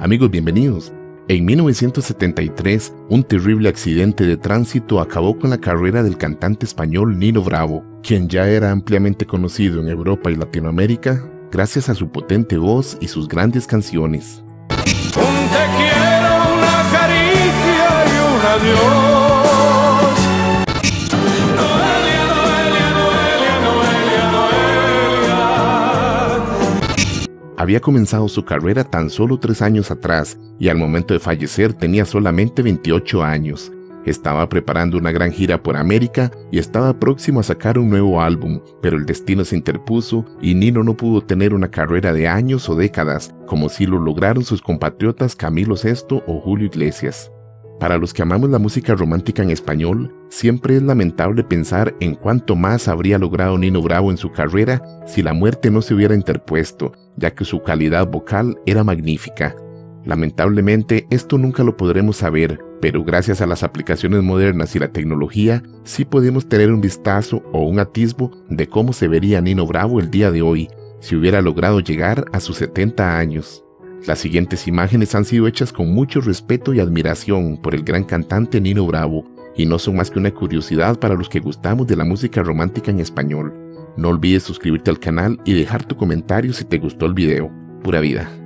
Amigos, bienvenidos. En 1973, un terrible accidente de tránsito acabó con la carrera del cantante español Nino Bravo, quien ya era ampliamente conocido en Europa y Latinoamérica gracias a su potente voz y sus grandes canciones. Un te quiero, una caricia y un adiós. Noelia, Noelia, Noelia, Noelia, Noelia. Había comenzado su carrera tan solo 3 años atrás y al momento de fallecer tenía solamente 28 años. Estaba preparando una gran gira por América y estaba próximo a sacar un nuevo álbum, pero el destino se interpuso y Nino no pudo tener una carrera de años o décadas, como sí lo lograron sus compatriotas Camilo Sesto o Julio Iglesias. Para los que amamos la música romántica en español, siempre es lamentable pensar en cuánto más habría logrado Nino Bravo en su carrera si la muerte no se hubiera interpuesto, ya que su calidad vocal era magnífica. Lamentablemente, esto nunca lo podremos saber, pero gracias a las aplicaciones modernas y la tecnología, sí podemos tener un vistazo o un atisbo de cómo se vería Nino Bravo el día de hoy, si hubiera logrado llegar a sus 70 años. Las siguientes imágenes han sido hechas con mucho respeto y admiración por el gran cantante Nino Bravo, y no son más que una curiosidad para los que gustamos de la música romántica en español. No olvides suscribirte al canal y dejar tu comentario si te gustó el video. Pura vida.